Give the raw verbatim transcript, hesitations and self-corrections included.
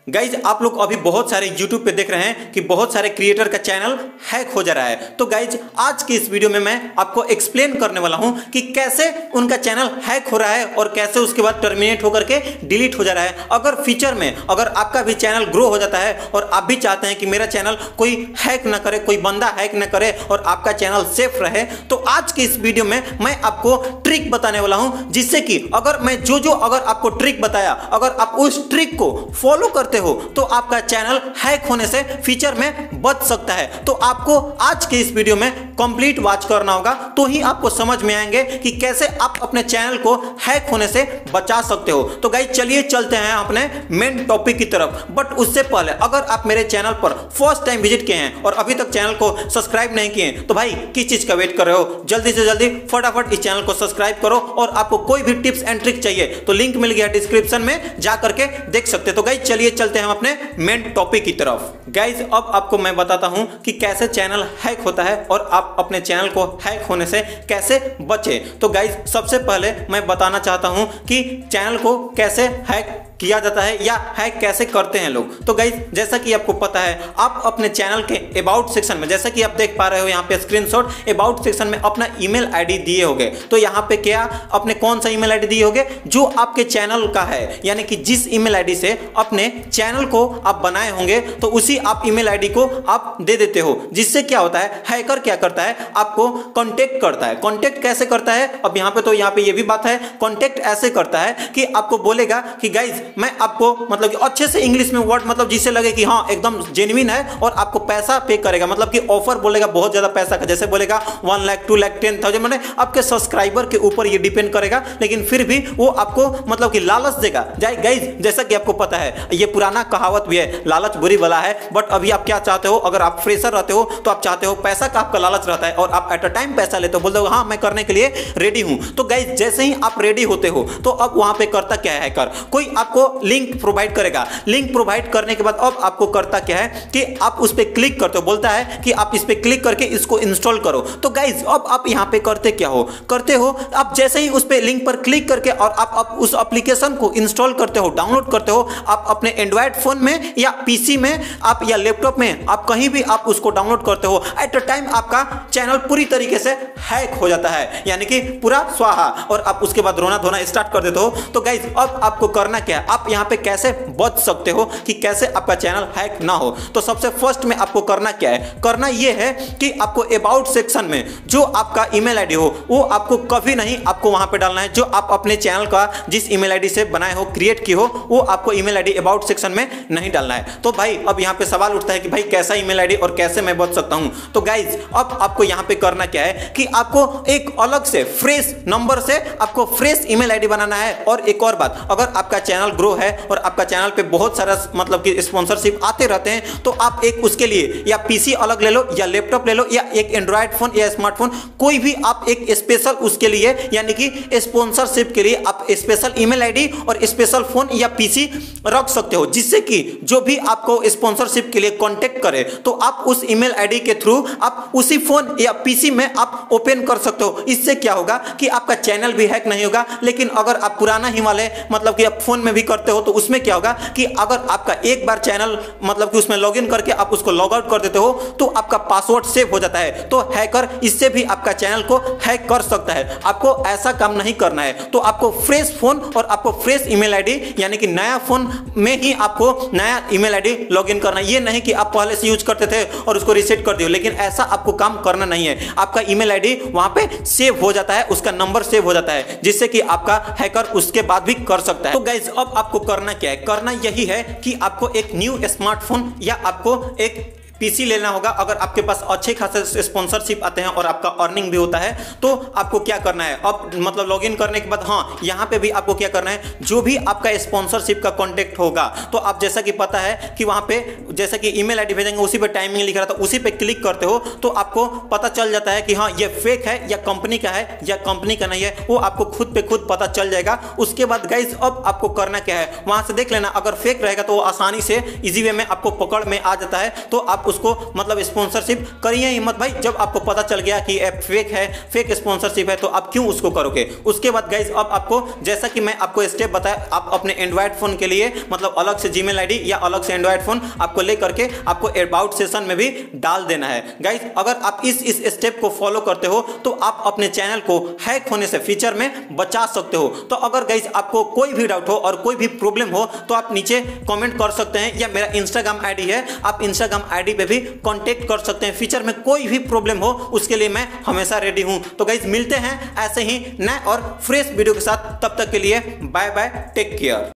Guys आप लोग अभी बहुत सारे यूट्यूब पे देख रहे हैं कि बहुत सारे क्रिएटर का चैनल हैक हो जा रहा है। तो गाइज आज की इस वीडियो में मैं आपको एक्सप्लेन करने वाला हूं कि कैसे उनका चैनल हैक हो रहा है और कैसे उसके बाद टर्मिनेट होकर के डिलीट हो जा रहा है। अगर फ्यूचर में अगर आपका भी चैनल ग्रो हो जाता है और आप भी चाहते हैं कि मेरा चैनल कोई हैक ना करे, कोई बंदा हैक ना करे और आपका चैनल सेफ रहे, तो आज की इस वीडियो में मैं आपको ट्रिक बताने वाला हूं, जिससे कि अगर मैं जो जो अगर आपको ट्रिक बताया, अगर आप उस ट्रिक को फॉलो करते हो तो आपका चैनल हैक होने से फ्यूचर में बच सकता है। तो आपको आज के इस वीडियो में कंप्लीट वॉच करना होगा, तो ही आपको समझ में आएंगे कि कैसे आप अपने चैनल को हैक होने से बचा सकते हो। तो गाइस चलिए चलते हैं अपने मेन टॉपिक की तरफ। बट उससे पहले अगर आप मेरे चैनल पर फर्स्ट टाइम विजिट किए हैं और अभी तक चैनल को सब्सक्राइब नहीं किए तो भाई किस चीज का वेट कर रहे हो, जल्दी से जल्दी फटाफट इस चैनल को सब्सक्राइब करो। और आपको कोई भी टिप्स एंड ट्रिक चाहिए तो लिंक मिल गया डिस्क्रिप्शन में, जा करके देख सकते हो। तो गाइस चलिए चलते हैं हम अपने मेन टॉपिक की तरफ। गाइस अब आपको मैं बताता हूं कि कैसे चैनल हैक होता है और आप अपने चैनल को हैक होने से कैसे बचे। तो गाइस सबसे पहले मैं बताना चाहता हूं कि चैनल को कैसे हैक किया जाता है या हैक कैसे करते हैं लोग। तो गाइस जैसा कि आपको पता है, आप अपने चैनल के अबाउट सेक्शन में, जैसा कि आप देख पा रहे हो यहाँ पे स्क्रीनशॉट, अबाउट सेक्शन में अपना ईमेल आईडी दिए होंगे। तो यहाँ पे क्या अपने कौन सा ईमेल आईडी दिए होंगे, जो आपके चैनल का है, यानी कि जिस ईमेल आईडी से अपने चैनल को आप बनाए होंगे तो उसी आप ईमेल आईडी को आप दे देते हो। जिससे क्या होता है, हैकर क्या करता है, आपको कांटेक्ट करता है। कांटेक्ट कैसे करता है, अब यहाँ पे तो यहाँ पे ये भी बात है, कांटेक्ट ऐसे करता है कि आपको बोलेगा कि गाइज मैं आपको मतलब कि अच्छे से इंग्लिश में वर्ड, मतलब जिससे लगे कि हाँ एकदम जेन्युइन है और आपको पैसा पे करेगा, मतलब कि ऑफर बोलेगा बहुत ज्यादा पैसा का, जैसे बोलेगा one lakh two lakh ten thousand, मैंने आपके सब्सक्राइबर के ऊपर ये डिपेंड करेगा, लेकिन फिर भी वो आपको मतलब कि लालच देगा। जाए गाइज जैसा कि आपको पता है, ये पुराना कहावत भी है, लालच बुरी बला है। बट अभी आप क्या चाहते हो, अगर आप फ्रेशर रहते हो तो आप चाहते हो, पैसा का आपका लालच रहता है और आप एट अ टाइम पैसा लेते हो, बोलते हो हाँ मैं करने के लिए रेडी हूं। तो गाइज जैसे ही आप रेडी होते हो तो अब वहां पे करता क्या है, कर कोई आपको लिंक प्रोवाइड करेगा। लिंक प्रोवाइड करने के बाद अब आपको करता क्या है कि आप उस पे क्लिक करते हो, बोलता है कि आप इस पे क्लिक करके इसको इंस्टॉल करो। तो गाइज अब आप यहां पे करते क्या हो, करते हो आप जैसे ही उस पे लिंक पर क्लिक करके और आप, आप उस एप्लीकेशन को इंस्टॉल करते हो, डाउनलोड करते हो, आप अपने एंड्रॉइड फोन में या पीसी में आप या लैपटॉप में आप कहीं भी आप उसको डाउनलोड करते हो, एट अ टाइम आपका चैनल पूरी तरीके से हैक हो जाता है, यानी कि पूरा स्वाहा, और आप उसके बाद रोना धोना स्टार्ट कर देते हो। तो गाइज अब आपको करना क्या है, आप यहां पे कैसे बच सकते हो कि कैसे आपका चैनल हैक ना हो। तो सबसे फर्स्ट में आपको करना क्या है, करना यह है कि आपको अबाउट सेक्शन में जो आपका ईमेल आईडी हो वो आपको कभी नहीं आपको वहां पे डालना है। जो आप अपने चैनल का जिस ईमेल आईडी से बनाए हो, क्रिएट की हो, वो आपको ईमेल आईडी अबाउट सेक्शन में नहीं डालना है। तो भाई अब यहां पे सवाल उठता है कि भाई कैसा ईमेल आईडी और कैसे मैं बच सकता हूं। तो गाइज अब आपको यहां पे करना क्या है कि आपको एक अलग से फ्रेश नंबर से आपको फ्रेश ईमेल आईडी बनाना है। और एक और बात, अगर आपका चैनल ग्रो है और आपका चैनल पे बहुत सारा मतलब कि स्पॉन्सरशिप आते रहते हैं, तो आप एक उसके लिए या पीसी अलग ले लो या लैपटॉप ले लो या एक एंड्रॉइड फोन या स्मार्टफोन, कोई भी आप एक स्पेशल उसके लिए, यानी कि स्पॉन्सरशिप के लिए आप स्पेशल ईमेल आईडी और स्पेशल फोन या पीसी रख सकते हो, जिससे कि जो भी आपको स्पॉन्सरशिप के लिए कांटेक्ट करे तो आप उस ईमेल आईडी के थ्रू आप उसी फोन या पीसी में आप ओपन कर सकते हो। इससे क्या होगा कि आपका चैनल भी हैक नहीं होगा। लेकिन अगर आप पुराना ही वाले मतलब कि आप फोन में भी करते हो तो उसमें क्या होगा कि अगर आपका एक बार चैनल मतलब कि उसमें लॉगिन करके आप उसको लॉग आउट कर देते हो तो आपका पासवर्ड सेव हो जाता है, तो हैकर इससे भी आपका चैनल को हैक कर सकता है। आपको ऐसा काम नहीं करना है। तो आपको फ्रेश फोन और आपको फ्रेश ईमेल आईडी, यानी कि नया फोन में ही आपको नया ईमेल आईडी लॉगिन करना है। ये नहीं कि आप पहले से यूज करते थे और उसको रीसेट कर दियो, लेकिन ऐसा आपको काम करना नहीं है। आपका ईमेल आईडी वहां पे सेव हो जाता है, उसका नंबर सेव हो जाता है, जिससे कि आपका हैकर उसके बाद भी कर सकता है। तो गाइज अब आपको करना क्या है, करना यही है कि आपको एक न्यू स्मार्टफोन या आपको एक पीसी लेना होगा। अगर आपके पास अच्छे खासे स्पॉन्सरशिप आते हैं और आपका अर्निंग भी होता है तो आपको क्या करना है, अब मतलब लॉगिन करने के बाद हाँ यहाँ पे भी आपको क्या करना है, जो भी आपका स्पॉन्सरशिप का कांटेक्ट होगा तो आप जैसा कि पता है कि वहाँ पे जैसा कि ईमेल आईडी भेजेंगे उसी पे टाइमिंग लिख रहा था, उसी पे क्लिक करते हो तो आपको पता चल जाता है कि हाँ ये फेक है या कंपनी का है या कंपनी का नहीं है, वो आपको खुद पे खुद पता चल जाएगा। उसके बाद गाइज अब आपको करना क्या है, वहाँ से देख लेना, अगर फेक रहेगा तो वो आसानी से इजी वे में आपको पकड़ में आ जाता है, तो आप उसको मतलब स्पॉन्सरशिप करिए ही मत भाई। जब आपको पता चल गया कि ऐप फेक है, फेक स्पॉन्सरशिप है, तो आप क्यों उसको करोगे। उसके बाद गाइज अब आपको, जैसा कि मैं आपको स्टेप बताया, आप अपने एंड्रॉइड फोन के लिए मतलब अलग से जीमेल आईडी या अलग से एंड्रॉइड फोन आपको लेकर के आपको अबाउट सेशन में भी डाल देना है। गाइज अगर आप इस इस स्टेप को फॉलो करते हो तो आप अपने चैनल को हैक होने से फ्यूचर में बचा सकते हो। तो अगर गाइज आपको कोई भी डाउट हो और कोई भी प्रॉब्लम हो तो आप नीचे कमेंट कर सकते हैं, या मेरा इंस्टाग्राम आईडी है, आप इंस्टाग्राम आईडी पे भी कांटेक्ट कर सकते हैं। फ्यूचर में कोई भी प्रॉब्लम हो उसके लिए मैं हमेशा रेडी हूं। तो गाइज मिलते हैं ऐसे ही नए और फ्रेश वीडियो के साथ, तब तक के लिए बाय बाय, टेक केयर।